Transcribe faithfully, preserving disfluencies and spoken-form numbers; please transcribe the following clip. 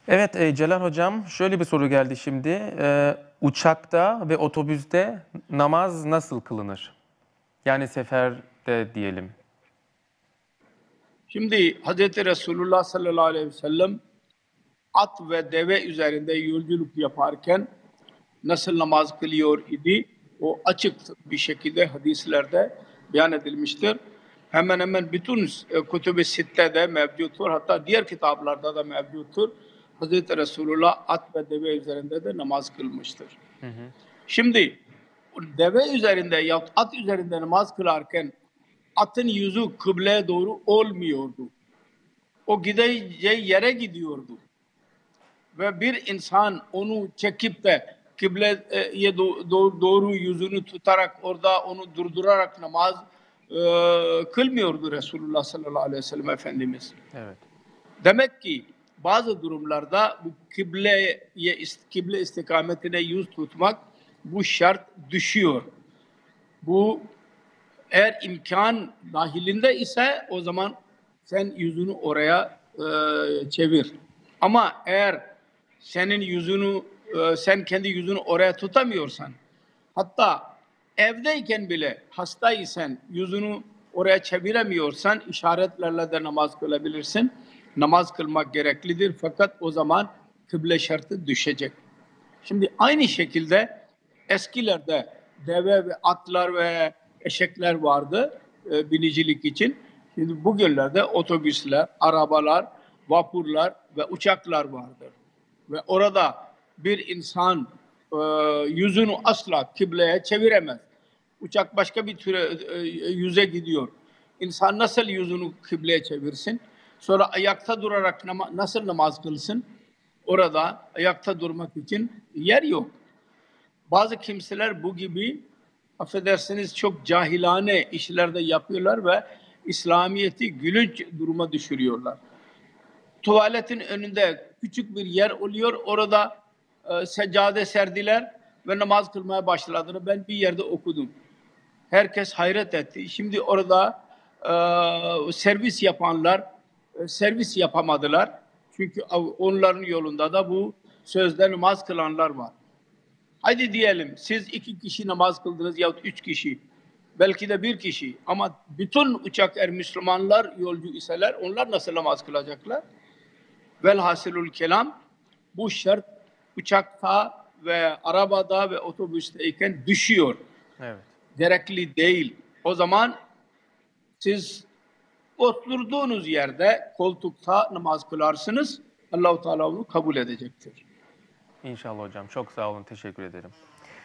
Evet, eee, Celal Hocam, şöyle bir soru geldi şimdi. Eee, uçakta ve otobüste namaz nasıl kılınır? Yani seferde diyelim. Şimdi Hz. Resulullah sallallahu aleyhi ve sellem at ve deve üzerinde yolculuk yaparken nasıl namaz kılıyor idi? O açık bir şekilde hadislerde beyan edilmiştir. Hemen hemen bütün e, Kütüb-i Sitte'de mevcuttur. Hatta diğer kitaplarda da mevcuttur. Hz. Resulullah at ve deve üzerinde de namaz kılmıştır. Hı hı. Şimdi deve üzerinde ya at üzerinde namaz kılarken atın yüzü kıbleye doğru olmuyordu. O gideceği yere gidiyordu. Ve bir insan onu çekip de kıbleye doğru, doğru yüzünü tutarak orada onu durdurarak namaz e, kılmıyordu Resulullah sallallahu aleyhi ve sellem Efendimiz. Evet. Demek ki bazı durumlarda bu kıbleye, kıble istikametine yüz tutmak bu şart düşüyor. Bu eğer imkan dahilinde ise o zaman sen yüzünü oraya e, çevir. Ama eğer senin yüzünü e, sen kendi yüzünü oraya tutamıyorsan, hatta evdeyken bile hastaysan yüzünü oraya çeviremiyorsan işaretlerle de namaz kılabilirsin. Namaz kılmak gereklidir fakat o zaman kıble şartı düşecek. Şimdi aynı şekilde eskilerde deve ve atlar ve eşekler vardı e, binicilik için. Şimdi bugünlerde otobüsler, arabalar, vapurlar ve uçaklar vardır. Ve orada bir insan e, yüzünü asla kıbleye çeviremez. Uçak başka bir türe e, yüze gidiyor. İnsan nasıl yüzünü kıbleye çevirsin? Sonra ayakta durarak nama, nasıl namaz kılsın? Orada ayakta durmak için yer yok. Bazı kimseler bu gibi affedersiniz çok cahilane işlerde yapıyorlar ve İslamiyet'i gülünç duruma düşürüyorlar. Tuvaletin önünde küçük bir yer oluyor. Orada e, seccade serdiler ve namaz kılmaya başladılar. Ben bir yerde okudum. Herkes hayret etti. Şimdi orada e, servis yapanlar e, servis yapamadılar. Çünkü onların yolunda da bu sözde namaz kılanlar var. Hadi diyelim siz iki kişi namaz kıldınız yahut üç kişi. Belki de bir kişi. Ama bütün uçak eğer Müslümanlar yolcu iseler onlar nasıl namaz kılacaklar? Velhasılül kelam bu şart uçakta ve arabada ve otobüsteyken düşüyor. Evet. Gerekli değil. O zaman siz oturduğunuz yerde koltukta namaz kılarsınız. Allah-u Teala onu kabul edecektir. İnşallah hocam. Çok sağ olun. Teşekkür ederim.